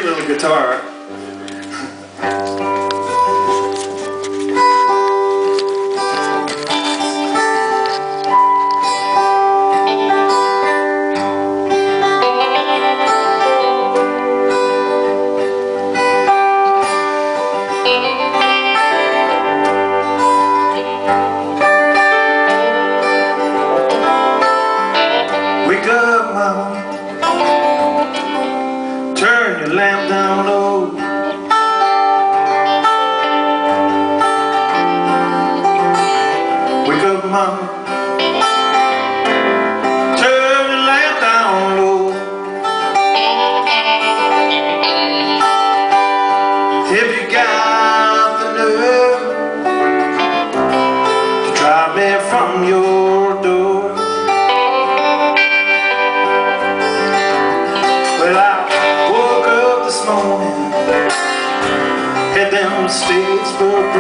great little guitar. Wake up, mama. Turn your lamp down low. Wake up, mama. Turn your lamp down low. If you got the nerve to drive me from your door, well, I woke up this morning, head down to Statesboro.